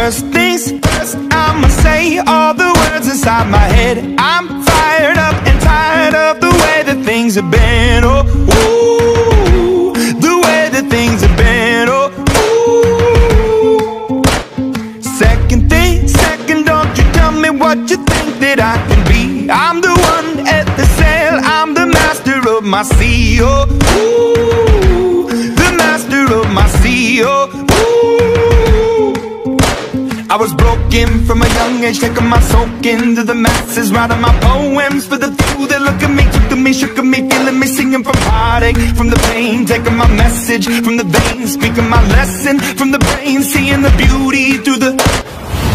First things first, I'ma say all the words inside my head. I'm fired up and tired of the way that things have been. Oh, ooh, the way that things have been. Oh, ooh. Second thing, second, don't you tell me what you think that I can be. I'm the one at the sail, I'm the master of my sea. Oh, ooh, the master of my sea. Oh, I was broken from a young age, taking my soak into the masses, writing my poems for the few that look at me, took to me, shook at me, feeling me, singing from heartache, from the pain, taking my message from the veins, speaking my lesson from the brain, seeing the beauty through the